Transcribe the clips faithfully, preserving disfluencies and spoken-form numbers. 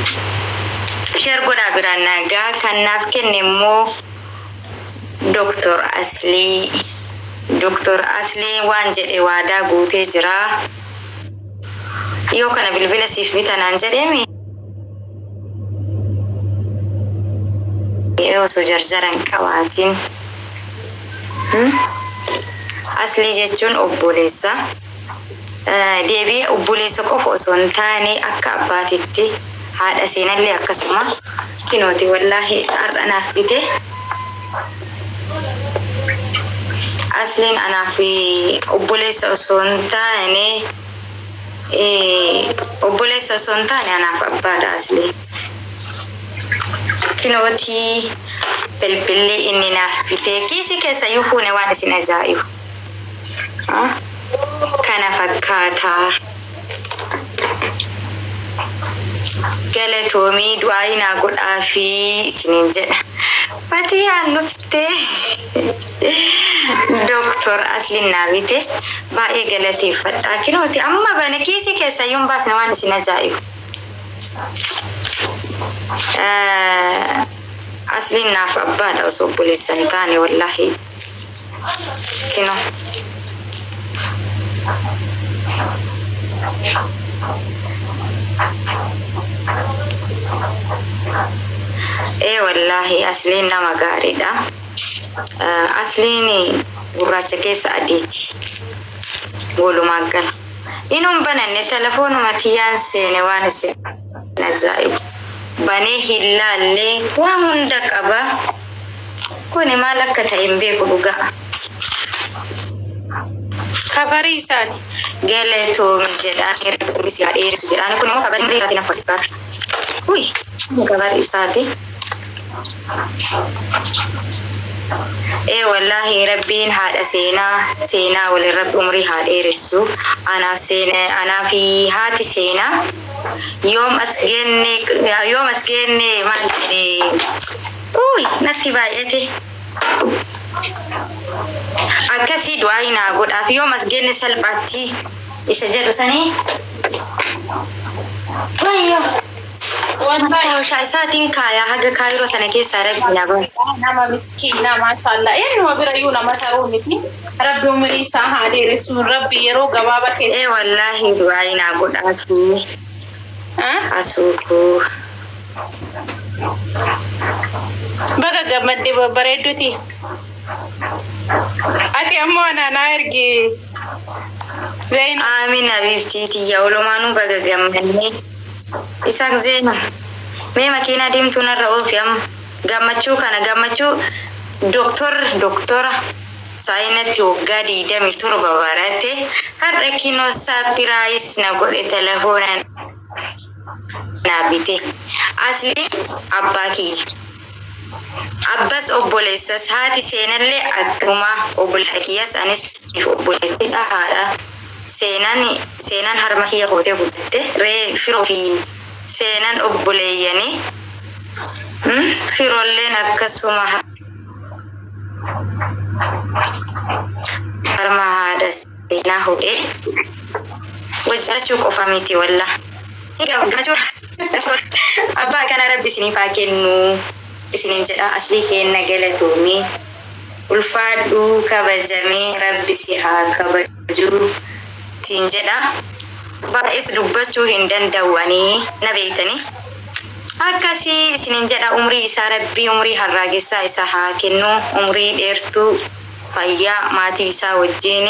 share godhaa biraan nagaa kanaaf kenne immoo Doctor Asli Doctor Asli waan jedhe waadaa guutee jira yoo kana bilbila siif bitanaan jedhemi yoo so jarjaran qabaatiin Asli jechuun obboleessa deebii obboleessa qofa osoo hin taane akka abbaatitti haadha seenallee akkasuma kinooti wallahi har'anaaf bite Asliin anaaf obboleessa osoo hin taane obboleessa osoo hin taane anaaf abbaadha Asliin kinooti bilbilli inni naaf bite kiisi keessa yoo fuune waan isin ajaa'ibu kana fakkaata galatoomii du'aa ina godhaa fi isiniin jedha Fatiyaan nuftee Doctor Asliin naabite baay'ee galateeffadha kinooti amma bane kiisi keessa yoon baasne waan isin ajaa'ibu Asliin naaf abbaadha osoo obboleessa hin taane wallahi kino Eh wallahi Asliin nama gaariidha Asliin gurraacha keessa adiiti walumaa gala inuun bananne telefoonuma tiyyaan seene waan isin ajaa'ibu banee hillaallee waan hunda qaba kuni maal akka ta'e hin beeku dhugaa kabari isaati galatoomii jedhaan hir'isuun si haadheessu jedhaan kun immoo kabarii irratti na fasisaa uy kabari isaati eh wallahi rabbiin haadha seenaa seenaa wali rabbi umrii haadheessu anaaf seenaa anaaf haati seenaa yoom as genne yoom as genne maal uy natti baay'ate akkasii du'aa ina godhaaf yoom as genne salphaatti isa jedhu sanii wayyo wanta yoo isaatiin kaayaa haga kaayiroo tana keessa rabbi na baasa nama miskiina maasalla eenyuma bira yuu nama ta'uu miti rabbi umrii isaa haa dheeressu rabbi yeroo gabaabaa keessa eh wallahi du'aa ina godhaaf asuuku baga gammadde bareedduti ati ammoo anana ergi Zain amin habibtiiti ya ulumaanu baga gammadne Isak Zain me makina dimtu narra ofiam gammachuu kana gammachuu doktor doktora saayinatti waggaa digdamii torba barate har'a kinoo saapiraayis na godhe telefoonan nabite Asli abbaki Abbas obboleessas haati seenallee akkuma obboleettiyas anis obboleetti haadha seenan seenan harma kiyya qootee guddatte ree firoo fi seenan obboleeyyani hmm firolleen akkasuma harma haadha seenaa hudhee wajjachuu qofa miti walla Abba kana rabbi isiniif haa kennu isiniin jedha Aslii kenna galatoomii ulfaadhu kabajamee rabbi si haa kabaju siin jedha baay'is dubbachuu hin danda'anii na beeytanii akkasii isiniin jedha umrii isaa rabbi umrii harraagessaa isaa haa kennu umrii dheertuu fayyaa maatii isaa wajjin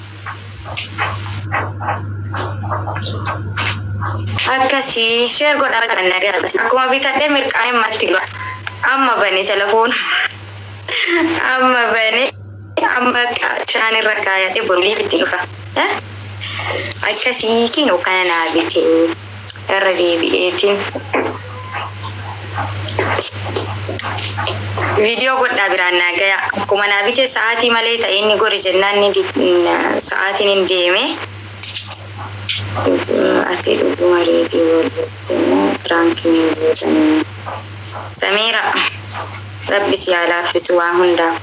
akkasii share godhaa kana nagaa akkuma bitadhe mirqaan matti godha amma bane telefoon amma bane amma shaan irra kaayadhe borulii itti dhufa akkasii kinoo kana naa bite irra deebi'eetiin video godhaa biraan nagaa akkuma naa bite sa'aatii malee ta'e inni gori jennaan ni sa'aatiin hin deeme ati dhuguma reediyoo tranquilii Samira rabbi si alaafisu waan hundaaf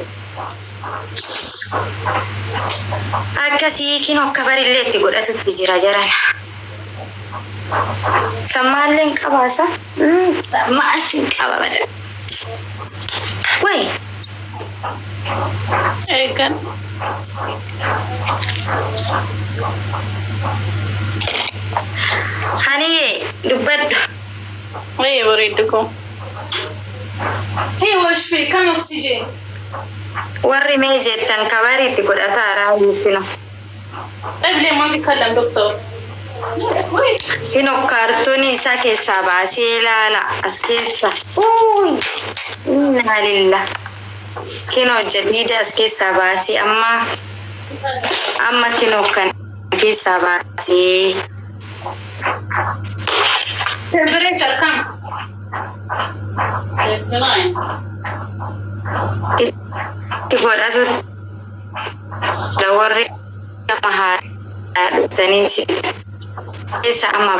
akkasii kinoo kabarillee itti godhatutti jira jaran Sammalleen qabaasa. Ma'asin qaba bada. Way. Eegan. Hani dubbadhu. Way bareeddu ko. Hey, wash fi kam oxygen. Warri mee jettan kabariitti godhataa raayuufino. Eblee maa fi kallam doktor. Hino kaartoonii isaa keessaa baasee ilaala as keessa. Uy! Inna lillah. Kino jadiida as keessaa baasee amma amma kino kan keessaa baasee. Temperature kam? Itti godhatu da warri nama haadhaa dhuftanii si keessa amma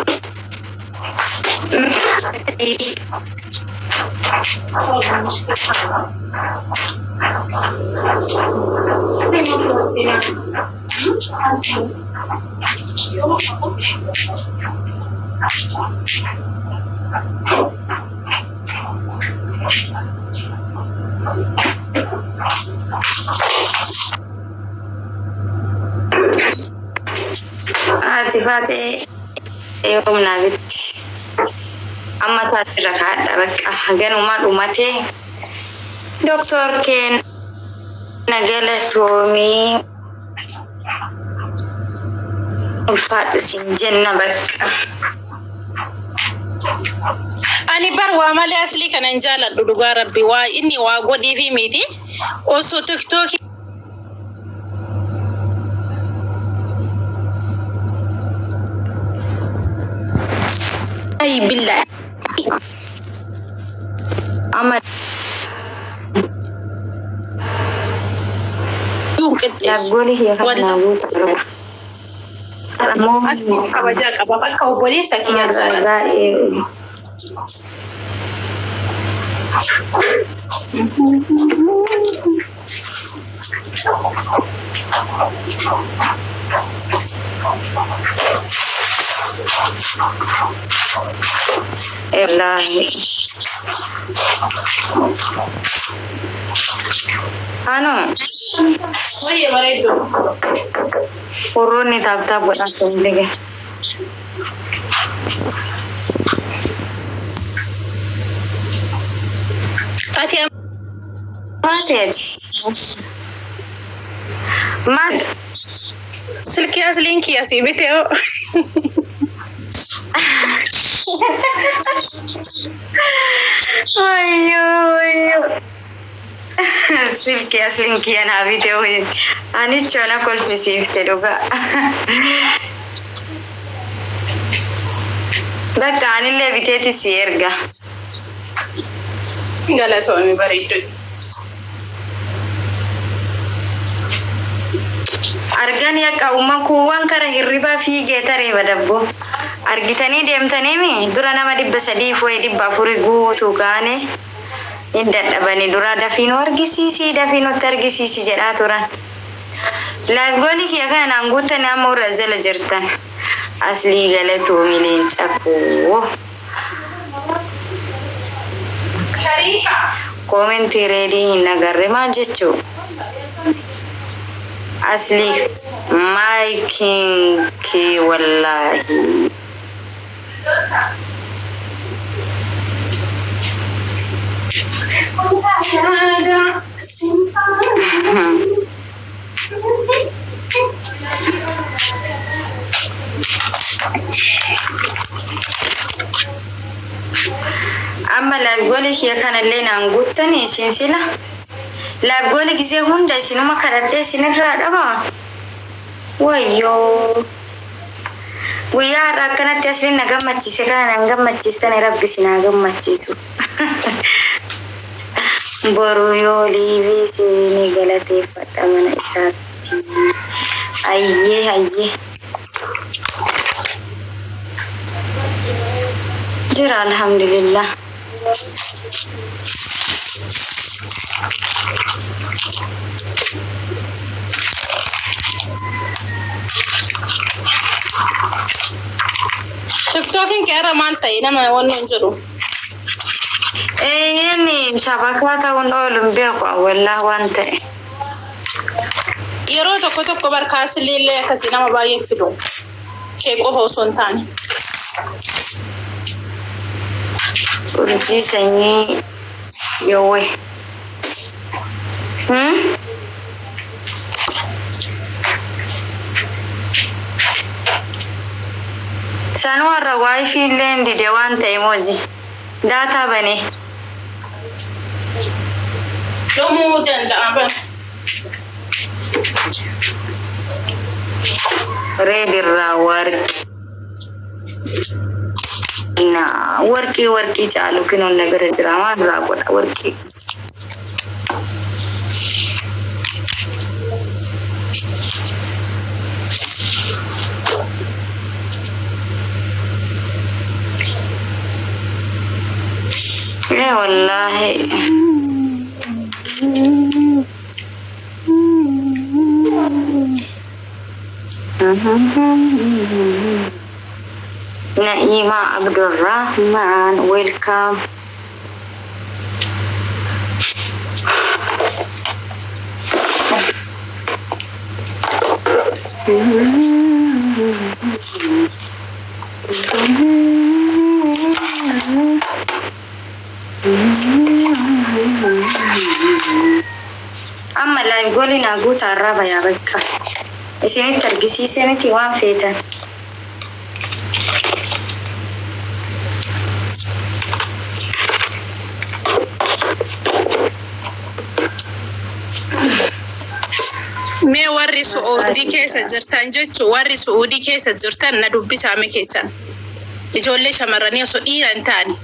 ati faatee eeyyamnaa bitti amma taate rakaadha bakka ganuma dhumatee doktor keen nagalatoomii ulfaadhu sin jenna bakka. Ani bar waa malee asli kanan jaaladhu dhugaa rabbi waa inni waa godhii fi miti osoo tiktookii ay billah ama ya goli ya kana wuta asli kabaja kaba bakka obboleessa kiyya jaalladha. Elahi. Anu. Wahai bareedu. Urun ni tab-tab buat aku lagi. Ati Matet. Mat. silki asliin kiyasi biteo. Ayo, ayo. Silki asliin kiyan habiteo. Ani chona kolfisiifte dhuga. Bakka anillee biteeti si erga. Galatoomii bareedu. Argan yakka umman kuwwan kara hirriba fiigee tareeba dabbo. Argitanii deemtanii mi dura nama dhibba sadii fo'ee dhibba afurii guutuu gaane hin dadhabani dura dafiinuu argisiisii dafiinutti argisiisi jedhaa turan. Laafgoolii kiyya kanaan guuttanii amma irra jala jirtan. Aslii galatoomii leencaqoo. Komentii reedii hin agarre maal jechuu? Asli maiking ki wallahi. Amma laafgoolii kiyya kanallee naan guuttanii isin sila. Laafgoolii gisee hunda isinuma kadhadhee isinirraa dhaba. Wayyoo. Guyyaa har'a akkanatti asliin na gammachiise kana nan gammachiistani rabbi si naa gammachiisu. Boru yoo liibii isinii galateeffadha mana isaatti. Ayyee ayyee. Jira alhamdulillah. TikTokin kera malta ina ma wannan jiro. Eh yani shabaka ta wanda olumbe kwa wallahi wanta. Yero tokko tokko barkaas lille kasi nama baay'ee fidu. Kee qofa osoo hin taane. Urjii sanyii yowwe. Hmm? Sanu warra wifi illee dide waan ta'e emoji. Data bane. Dhumuu danda'a ban. Reedirraa warqi. Na warqi warqi caalu kinoon nagara jira maalirraa godha warqi. Eh wallahi. Naima Abdurrahman, welcome. Amma live goli na guuta raba ya bakka. Isin targisiise miti waan feetan. Me warri Suudi keessa jirtan jechuun warri Suudi keessa jirtan na dubbisaa me keessan. Ijoollee shamarranii osoo dhiira hin taane.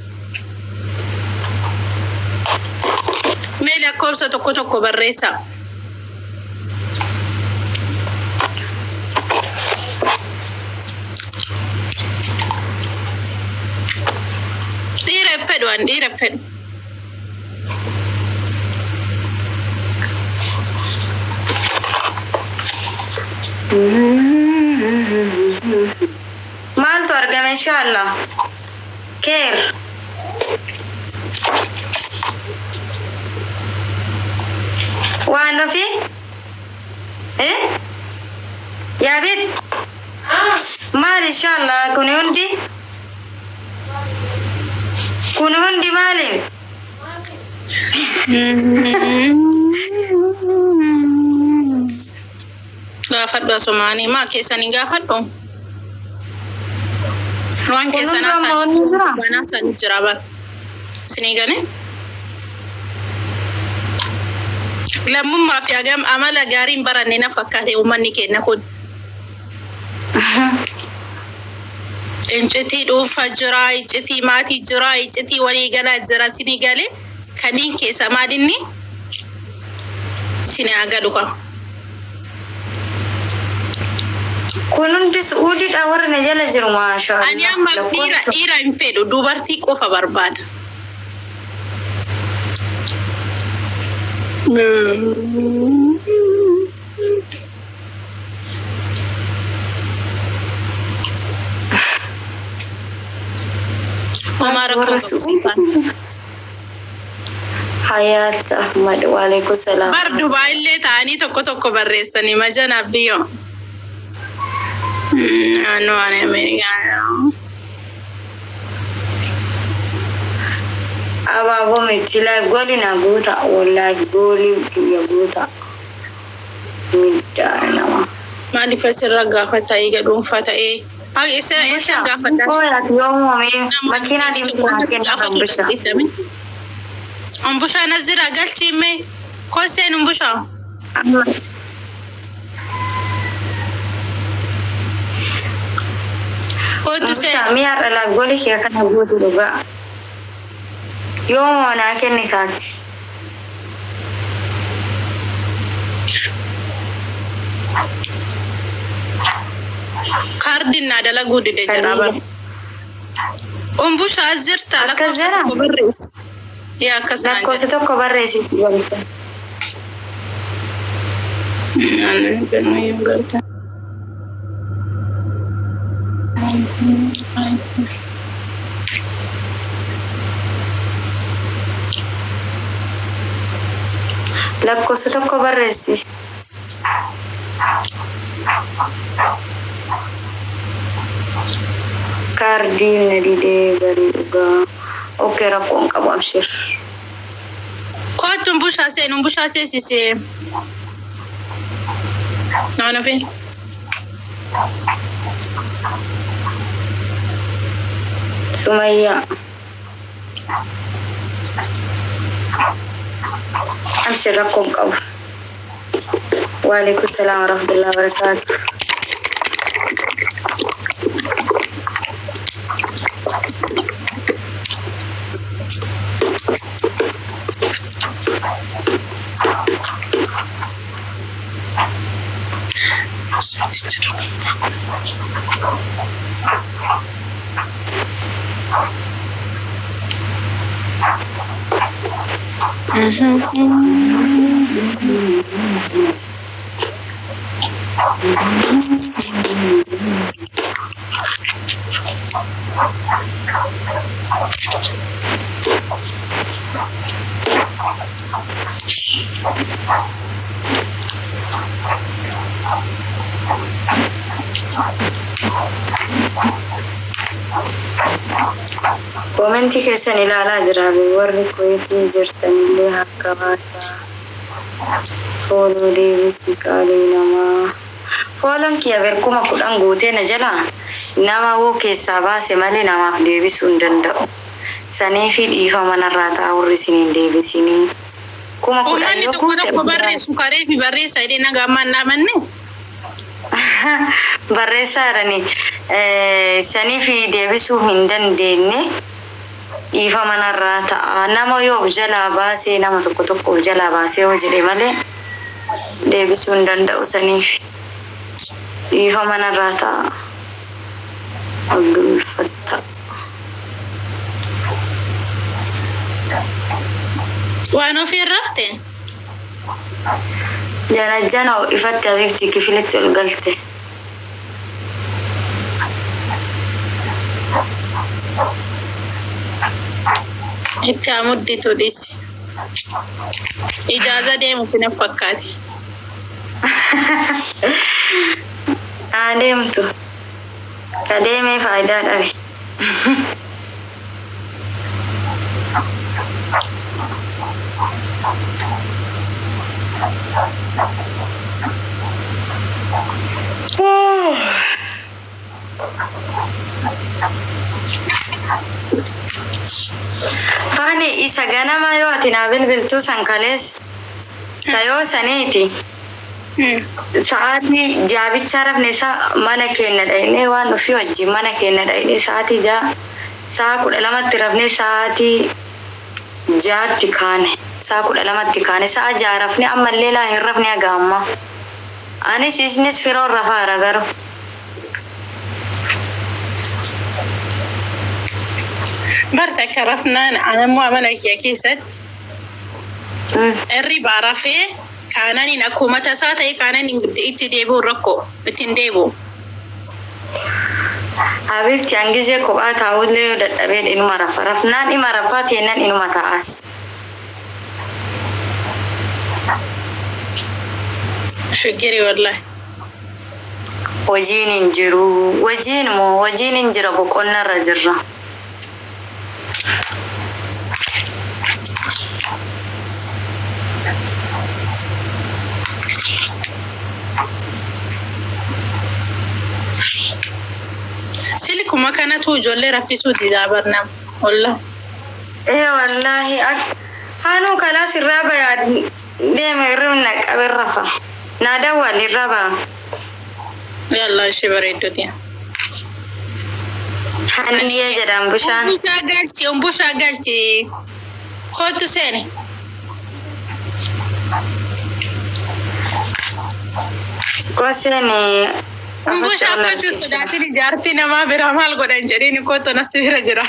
Me lakkoofsa tokko tokko barreessa. Dhiira fedhu an dhiira fedhu. Maaltu argame inshallah. Keer. Waan fi? Eh? Ya bit. Maal inshallah kuni hundi? Kuni hundi maali? Gaafadhu Somani ma keessan hin gaafadhu. Waan keessan asaan jira bar. Sinii gane? Lammummaa fi agam amala gaariin baranne na fakkaate uummanni keenya kun. Incitii dhuunfa jira, iccitii maatii jira, iccitii walii galaa jira sinii gale. Kaniin keessa maadinni? Sinii agalu ka. Kunundi Suudi dha warra na jala jiru maasha Allah. Ani amma dhiira dhiira hin fedhu dubartii qofa barbaada. Umar Rasul. Hayat Ahmad wa alaikum salam. Bar Dubai illee ta'anii tokko tokko barreessanii majana biyyo. Anu ane Americano. Aba bome tila goli na guta wallahi goli ya guta. Midda nama. Mali fasira gafata iga dum fata e. Ag isa isa gafata. Oh ya yomo me makina di makina ambusha. Ambusha nazira galchi me ko sen ambusha. Kotu se miyar ala goli ke kana gudu duga. Yomo na kenni kati. Kardin na dala gudu de jaraba. Umbusha azirta la Akazara. ko barres. Ya kasana. Ko to ko barresi galta. Ano, pero yung galta. lakkoofsa tokko barreessi. Kaardiin nadidee barii dhugaa. Ookee rakkoon qabu abshir. Kootuun bushaasee nuun bushaasee sisee. Naana fi. Sumayyaa. Abshir rakkoon qabu. Waalaikum salaam warahmatullahi wabarakatuh. Komentii keessan ilaalaa jira warri kuweetii jirtanillee akka baasaa fooloo deebisii qaalii namaa fooloon kiyya berkuma kudhan guutee na jala nama woo keessaa baase malee namaaf deebisuu hin danda'u sanii fi dhiifa manarraa taa'urri isiniin deebisinii kuma kudhan yoo guute tokko barreessu karee fi barreessa jedhee nagaa ammaan dhaamanne barreessaa jirani sanii fi deebisuu hin dandeenye dhiifa manarraa ta'a nama yoo of jalaa baasee nama tokko tokko of jalaa baasee yoo jedhe malee deebisuu hin danda'u saniif dhiifa manarraa ta'a. Abdul Fattah. Waan ofii irraafte? Jana jana ifatti abibti kifilitti ol galte. Itti amudditu dhisi. Ijaaza deemuuf na fakkaate. Adeemtu. Ka deemee faayidaa dhabe. Hani isa ganama yoo ati naa bilbiltuu san kalees tayoo saniiti sa'aatii jaabicha rafne isaa mana keenya dhaqnee waan ofii wajjin mana keenya dhaqnee sa'aatii jaa sa'a kudha lamatti rafne sa'aatii jaatti kaane sa'a kudha lamatti kaane sa'a jaa rafne ammallee laa hin rafne haga amma anis isnis firoon rafaara garuu. Barta karafnaan anammoo amala kiyya keessatti irri baarafee kaananiin akkuma tasaa ta'e kaananiin itti deebi'u rakkoo ittiin deebi'u. Habibti hangisee kophaa taa'ullee yoo dadhabee inuma rafa rafnaan ima rafaa teennan inuma ta'as. Shigiri wallahi. Hojiin hin jiru hojiin moo hojiin hin jira boqonnarra jirra. Silikuma kanatu ijoollee raffisuu didaa barnam wallah. Eh wallahi hanu kala sirraa bayaa deeme irra qabee rafa naada wal irra ba yalla shi bareeddoti haniye jedhan bushaan bushaa galchi on bushaa galchi kootu seene ko seene bushaa kootu sodaatini jaartii namaa bira maal godhan jedhini kootu nasi bira jira.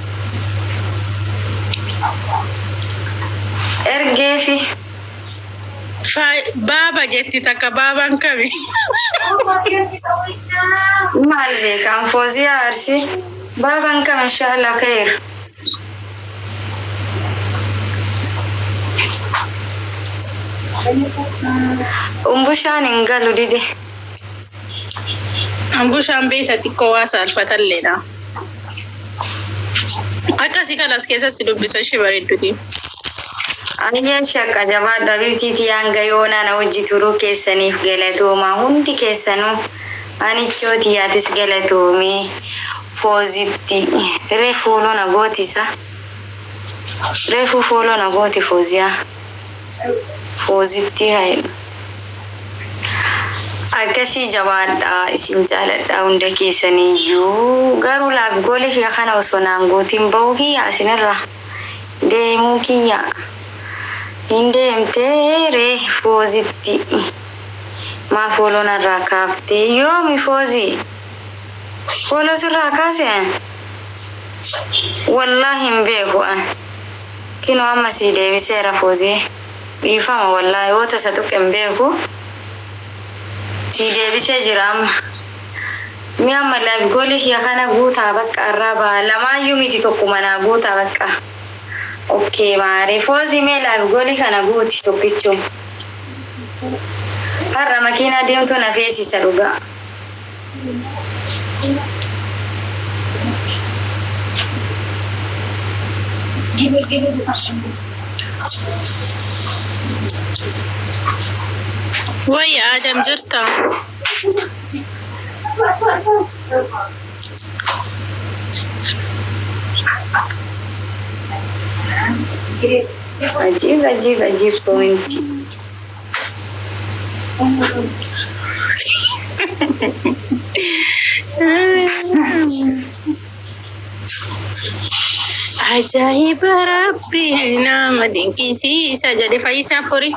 Ergeefi Baba jetti takka baban kami. Maal beekan Fooziyaa Arsii baban kam inshallah khair. Umbushaan hin galu dide. Umbushaan beeta xiqqoo waa saalfatalleedha. Akkasii kanas keessatti dubbisa ishee bareedduti. Ayyan shakka jabaadha biftiiti hanga yoona na hojii turuu keessaniif galatooma hundi keessanuu anichooti yaatis galatoomee Foozitti reefuu loona gootisa. Reefuu fooloona gooti Fooziyaa. Foozitti hayi. Akkasii jabaadha isin jaaladha hunda keessaniyyuu garuu laabgoole kiyya kana osoo naan gootiin bahuu kiyya asinirra deemuu kiyya. Indeemtee reefu Foozitti maa fooloon irraa kaaftee yoomi Foozii fooloo sirraa kaase wallaahi hin beeku an kinoo amma sii deebiseera Foozii dhiifama wallaahi yoo tasa tuqe hin beeku sii deebisee jira amma mi amma laabgoolii kiyya kana guutaa bakka irraa baha lamaayyuu miti tokkuma naa guutaa bakka. Okay, mare Fozi mela goli kana guti tokicho. Harra makina deemtu na fesi saruga. Give me, give me this option. Waya Adam jirta. Ajib, ajib, ajib point. Ajaib Rabbi nama dinqisiisa jedhe Fayyisaa Furii.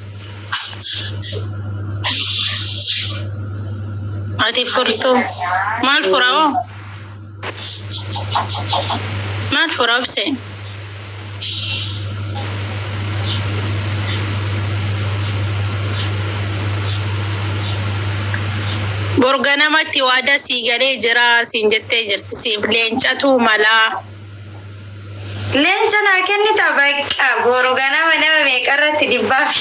Ati furtuu maal furaa? Maal furaa obsee? Borgana mati wada sigare jira sinjette jirti si leencatu mala. Leenca na kenni tabaqqa borgana mana meeqarratti dibbaaf.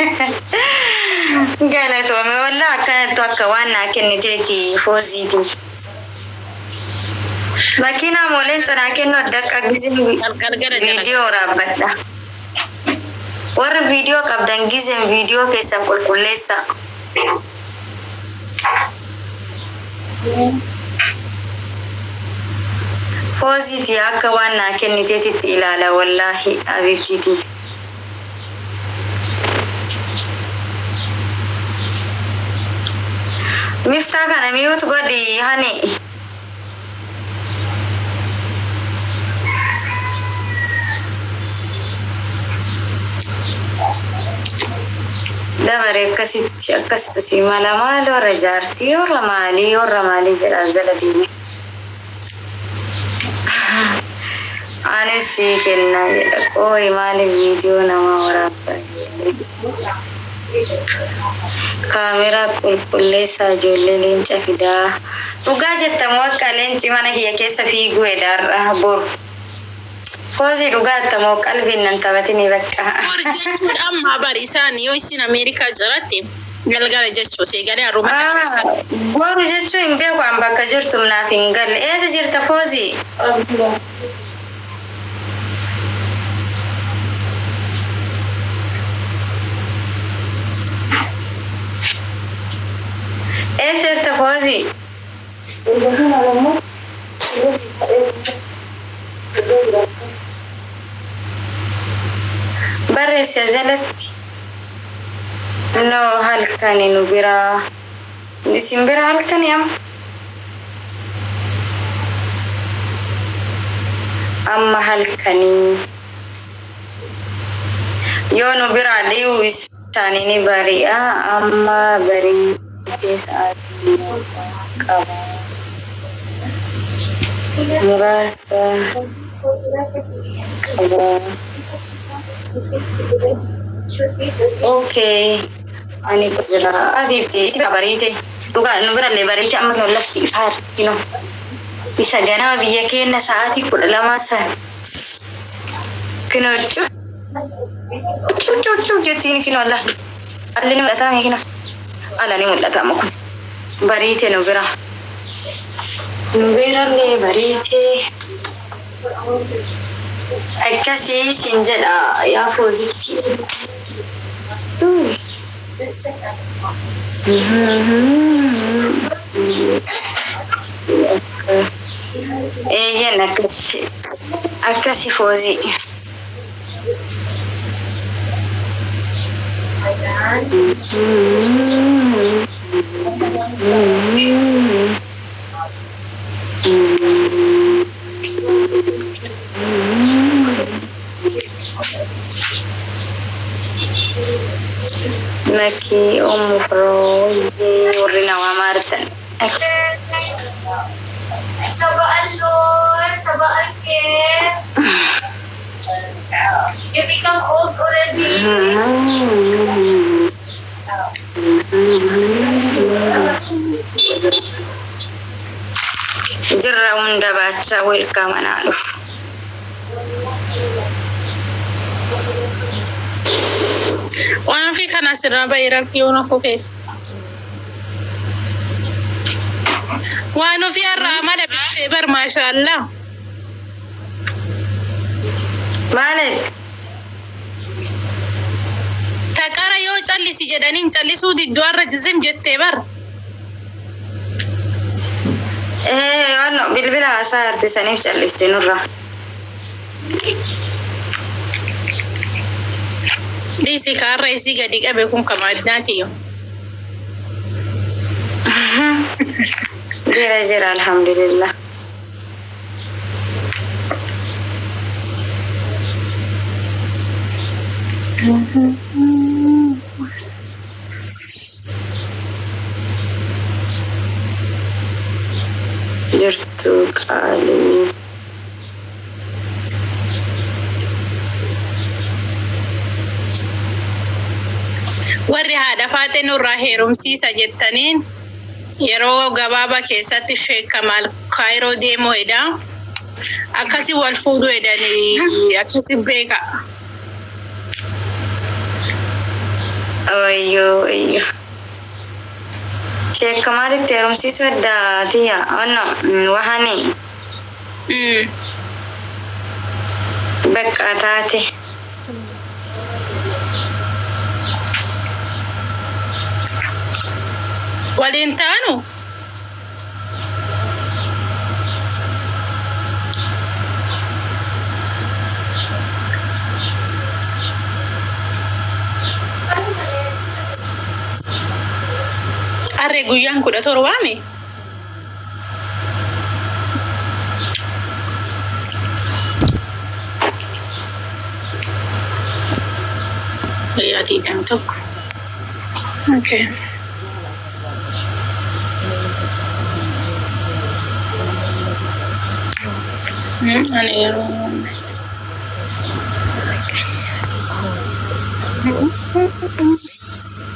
Galatoome walla akkanattu akka waan na kenniteeti Fooziiti. Makina mo leenca na kennu addaqqa gizim viidiyoo raabbadha. Warra viidiyoo qabdan gizim viidiyoo keessan qulqulleessa. Fooziti akka waan na kenniteetitti ilaala wallahi abibtiti. Miftaa kana miyuutu godhi hani. Dabare akkasitti akkasitti si mala maali warra jaartii warra maalii warra maalii jedhan zala diime. Anis sii kennaa jedha qooyi maali viidiyoo nama waraabaa kaameraa qulqulleessaa ijoollee leenca fidaa. Dhugaa jettamu akka leenci mana kiyya keessa fiiguu edaarra boru. Foozii dhugaa attamoo qalbiin nan taphatini bakka. Bor jechuun amma bari isaan yoo isin Ameerikaa jiraatti galgala jechuu see galee haruma. Boru jechuun hin beeku an bakka jirtu naaf hin galle. Eessa jirta Foozii? Eessa jirta Foozii? Barreessi jalatti. No halkani nu bira. Isin bira halkani am. Amma halkani. Yoo nu bira dhiyu isaanii ni bari'a amma barii keessatti qaba. Muraasa qaba. Okay. Ani kusira abibti si babarite. Duga nubra le barite amma no lafti far kino. Bisa gana biya kenna saati kudha lama san. Kino chu. Chu chu chu jettini kino Allah. Alli ni mulata me kino. Alla ni mulata makun. Barite nubra. Nubra le barite. Akkasi sinjala ya foziti. Eh ya nakasi akkasi fozi. Laki Om Froy Urina wa Martin. Sabaan Lord, sabaan kiss. You become old already. Jirra unda baca welcome analuf. Waan fi kana sirra bayra fi ona fofe. Waan fi arama da bar masha Allah. Maal Takara yoo callisi jedhaniin callisuu diddoo arra jizim jettee bar. Eh wanno bilbila asaa artisaniif callifte nurra. Disi karra isi gadi qabe kun kamaadnaati yo. Jira jira alhamdulillah. Jirtu kali. Warri haadha faate nurraa heerumsiisa jettaniin yeroo gabaabaa keessatti Sheek Kamal Kaayiroo deemuu edha. Akkasi wal fuudhuu edhanii akkasi beeka. Ayyo ayyo. Sheek Kamalitti heerumsiisuu edda tiya wanno wahani. Mm. Bakka taate. Waliin taanu arre guyyaan kudha torbaami. Yaadiidhaan tokko. Okay. Hmm, ani yeroo